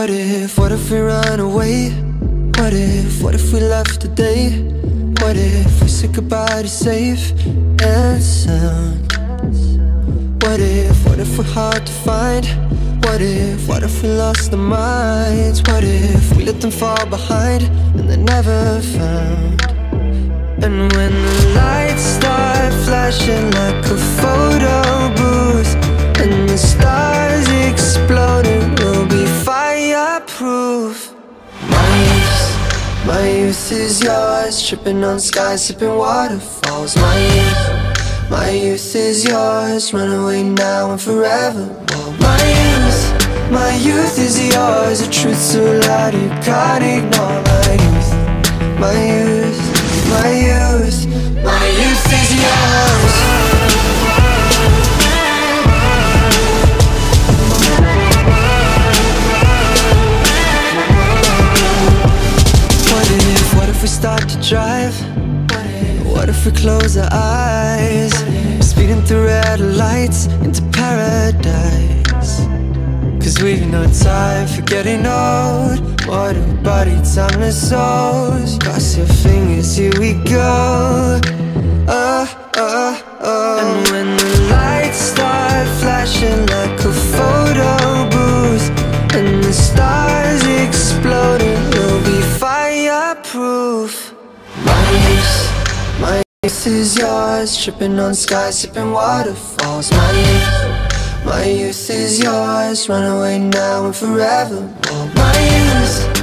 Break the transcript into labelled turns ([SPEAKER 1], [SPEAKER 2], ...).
[SPEAKER 1] what if we run away? What if we left today? What if we said goodbye to safe and sound? What if we're hard to find? What if we lost our minds? What if we let them fall behind and they're never found? And when the lights start flashing like a photo booth and the stars exploding, we'll be fireproof. My youth is yours, tripping on skies, sipping waterfalls. My youth is yours, run away now and forevermore. My youth is yours, a truth so loud you can't ignore. My youth is yours. What if we start to drive? What if we close our eyes? Speeding through red lights into paradise. Cause we've no time for getting old. What a body, timeless souls. Cross your fingers, here we go. And when the lights start flashing like a photo booth and the stars exploding, we'll be fireproof. My youth is yours, tripping on skies, sipping waterfalls. My youth is yours, run away now and forevermore. My youth